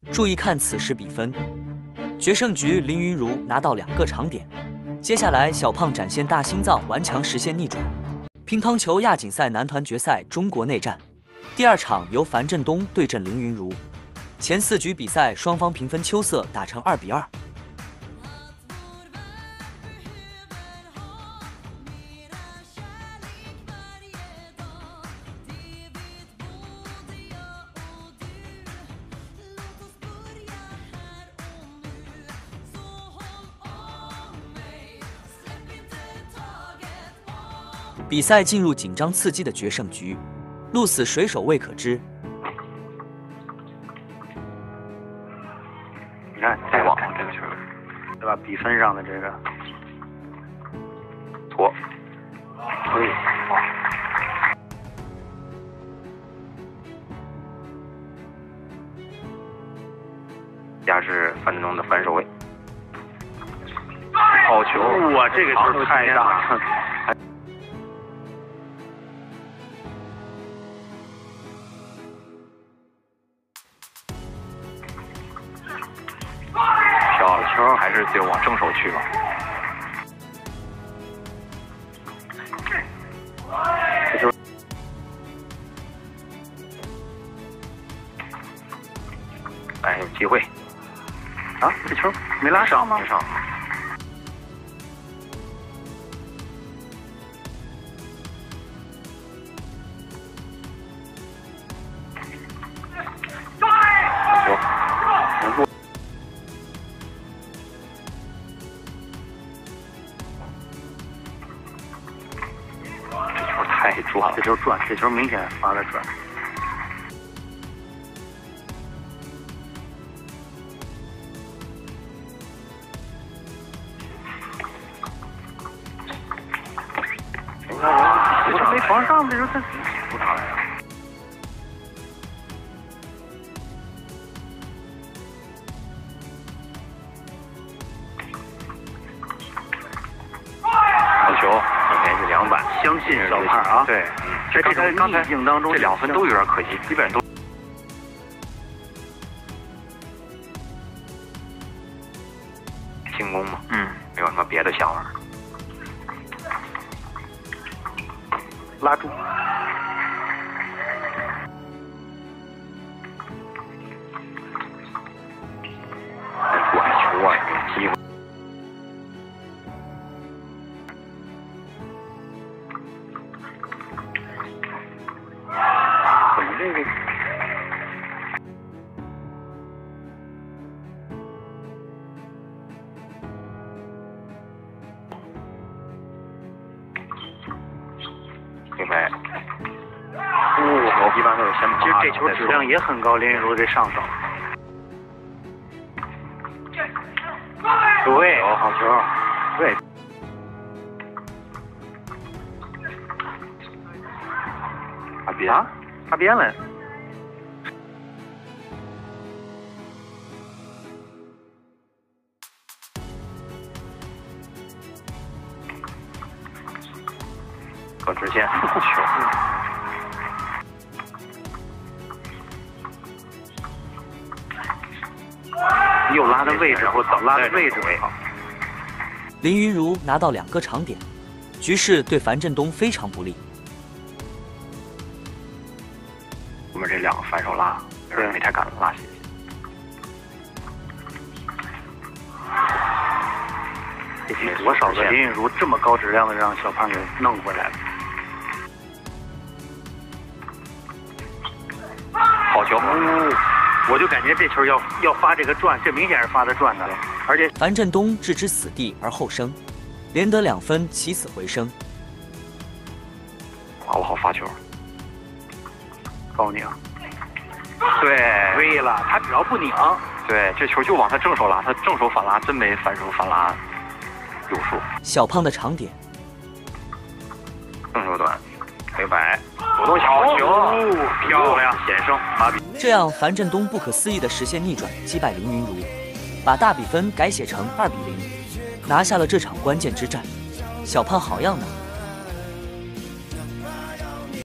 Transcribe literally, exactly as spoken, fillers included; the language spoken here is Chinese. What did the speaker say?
注意看此时比分，决胜局林云如拿到两个长点。接下来小胖展现大心脏顽强实现逆转。乒乓球亚锦赛男团决赛中国内战，第二场由樊振东对阵林云如。前四局比赛双方平分秋色，打成二比二。 比赛进入紧张刺激的决胜局，鹿死谁手未可知。 你看，再往这个球，对吧？比分上的这个错，可以。加是樊振东的反手位，好球！哇，这个球太大了。 小球还是得往正手去吧。这球，哎，有机会。啊，这球没拉上吗？没上。球，太转了，这球转，这球明显发的转。我这没防上，这球他不打来了。好球！ 连续两板，相信小胖啊！对，嗯，在这个逆境当中，这两分都有点可惜，基本上都进攻嘛，嗯，没有什么别的想法。拉住，转球啊，有机会。 这个明白。哦，一般都是先其实这球质量也很高，林云如这上手。对，哦，好球，对。发边啊，发边了。 可直线球，又拉的位置，我早拉的位置为好。 林云如拿到两个长点，局势对樊振东非常不利。 我们这两个反手拉，是没太敢拉起。这得多少个林云如这么高质量的让小胖给弄回来了？ 好球！哦，我就感觉这球要要发这个转，这明显是发的转的，而且樊振东置之死地而后生，连得两分，起死回生。 把握好发球，高拧，对，微了，他只要不拧，对，这球就往他正手拉，他正手反拉真没反手反拉有数。 小胖的长点， 正手短，黑白。 主动小球，哦、漂亮，险胜八比。 这样，樊振东不可思议地实现逆转，击败林云如，把大比分改写成二比零，拿下了这场关键之战。小胖好样的！